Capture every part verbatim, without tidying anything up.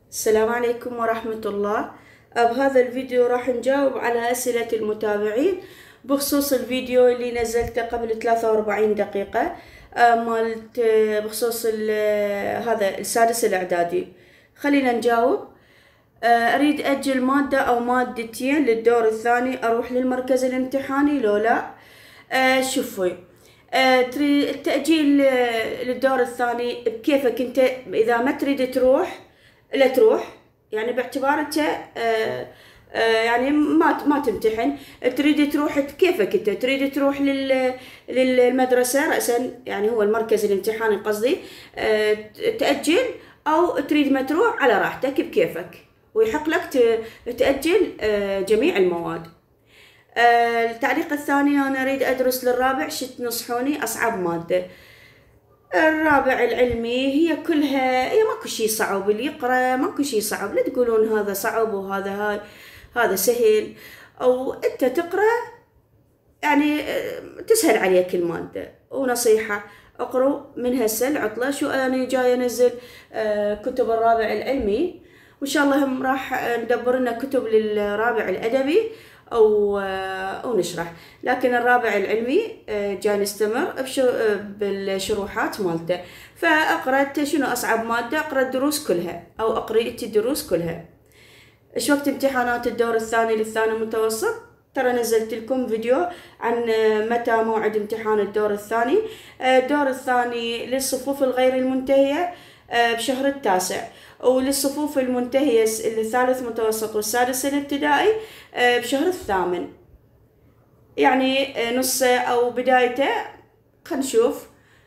السلام عليكم ورحمة الله. بهذا الفيديو راح نجاوب على أسئلة المتابعين بخصوص الفيديو اللي نزلته قبل ثلاثة وأربعين دقيقة. آه، مالت آه، بخصوص ال- آه، هذا السادس الإعدادي. خلينا نجاوب. آه، أريد أجل مادة أو مادتين للدور الثاني، أروح للمركز الامتحاني لو لا؟ آه، شوفي. آه، تري- التأجيل آه، للدور الثاني بكيفك أنت. إذا ما تريد تروح لا تروح، يعني باعتبارته آه، آه، يعني ما ما تمتحن. تريد تروح كيفك انت، تريد تروح لل للمدرسة رأسا، يعني هو المركز الامتحاني قصدي. آه، تأجل أو تريد ما تروح، على راحتك بكيفك، ويحق لك ت- تأجل آه، جميع المواد. آه، التعليق الثاني: أنا أريد أدرس للرابع، شو تنصحوني أصعب مادة؟ الرابع العلمي هي كلها، هي ماكو شي صعب، اللي يقرأ ماكو شي صعب، لا تقولون هذا صعب وهذا هاي هذا سهل. أو أنت تقرأ يعني آه، تسهل عليك المادة. ونصيحة: اقروا من هسه العطلة. شو أنا جاي أنزل آه، كتب الرابع العلمي، وإن شاء الله هم راح ندبر لنا كتب للرابع الأدبي أو آه، أو نشرح. لكن الرابع العلمي آه، جاي نستمر بشو- آه، بالشروحات مالته. فأقرأ شنو أصعب مادة، أقرأ الدروس كلها أو أقرأ الدروس كلها. ايش وقت امتحانات الدور الثاني للثانوي المتوسط؟ ترى نزلت لكم فيديو عن متى موعد امتحان الدور الثاني. الدور الثاني للصفوف الغير المنتهية بشهر التاسع، وللصفوف المنتهية الثالث متوسط والسادس الابتدائي بشهر الثامن، يعني نصه أو بدايته. خلينا نشوف.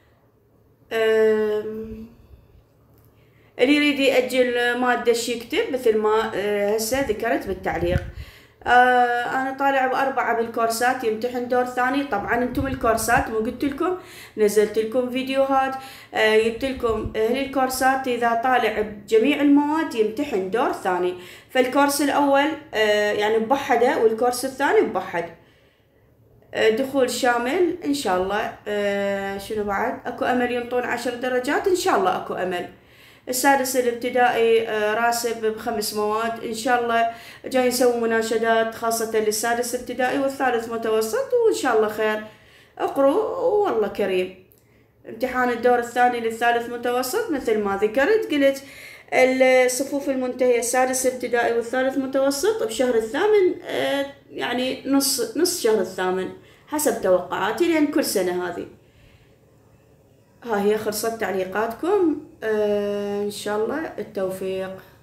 اللي يريد يأجل مادة شي يكتب مثل ما آه، هسه ذكرت بالتعليق. آه أنا طالع بأربعة بالكورسات يمتحن دور ثاني. طبعا أنتم الكورسات مو قلت لكم، نزلت لكم فيديوهات، آه جبت لكم أهل الكورسات إذا طالع بجميع المواد يمتحن دور ثاني. فالكورس الأول آه يعني بوحده، والكورس الثاني بوحد. آه دخول شامل إن شاء الله. آه شنو بعد؟ أكو أمل ينطون عشر درجات إن شاء الله، أكو أمل. السادس الابتدائي آه، راسب بخمس مواد إن شاء الله. جاي نسوي مناشدات خاصة للسادس ابتدائي والثالث متوسط، وإن شاء الله خير. اقروا والله كريم. امتحان الدور الثاني للثالث متوسط مثل ما ذكرت قلت، الصفوف المنتهية السادس ابتدائي والثالث متوسط بشهر الثامن، آه، يعني نص نص شهر الثامن حسب توقعاتي، لأن كل سنة هذه. ها هي خلصت تعليقاتكم. آه إن شاء الله التوفيق.